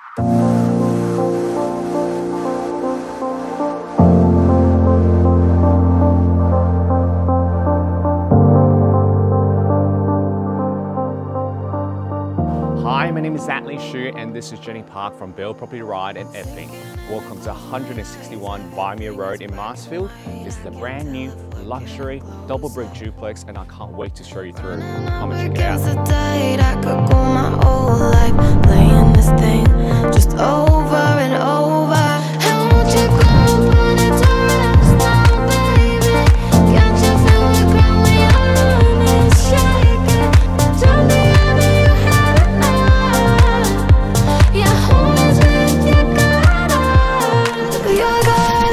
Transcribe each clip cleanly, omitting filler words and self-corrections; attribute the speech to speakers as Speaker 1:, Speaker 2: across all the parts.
Speaker 1: Hi, my name is Zachary Shu and this is Jenny Park from Bell Property Ride in Epping. Welcome to 161 Vimiera Road in Marsfield. This is a brand new luxury double brick duplex and I can't wait to show you through. Come and check it out.
Speaker 2: I could go my whole life playing this thing just over and over. How won't you go upon it, turn slow, baby? Can't you feel the ground when your run is shaking? Turn me on and you had enough. Yeah, who is with your guard up? Your guard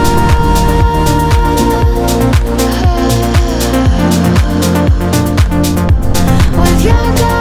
Speaker 2: up. With your guard.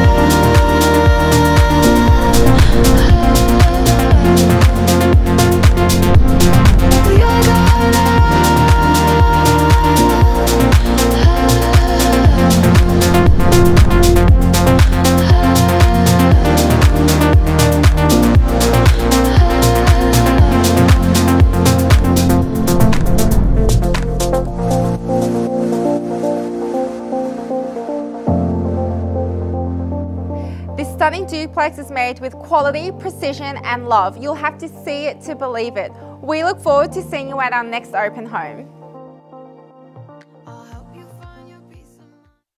Speaker 3: This stunning duplex is made with quality, precision and love. You'll have to see it to believe it. We look forward to seeing you at our next open home.